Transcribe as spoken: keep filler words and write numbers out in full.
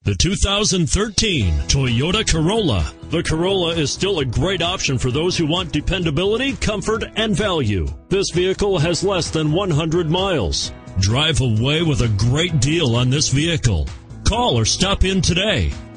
The two thousand thirteen Toyota Corolla. The Corolla is still a great option for those who want dependability, comfort, and value. This vehicle has less than one hundred miles. Drive away with a great deal on this vehicle. Call or stop in today.